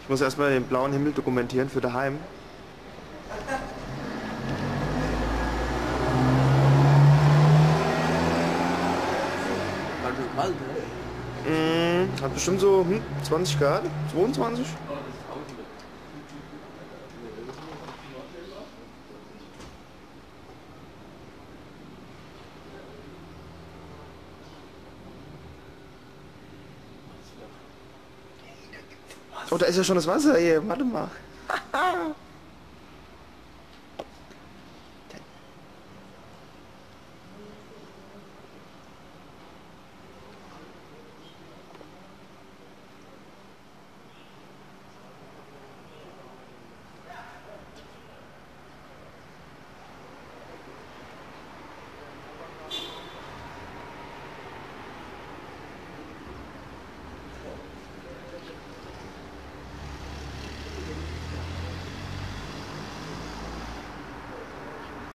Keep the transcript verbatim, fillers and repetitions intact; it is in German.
Ich muss erstmal den blauen Himmel dokumentieren für daheim. Mmh, hat bestimmt so hm, zwanzig Grad, zweiundzwanzig. Oh, da ist ja schon das Wasser hier. Warte mal.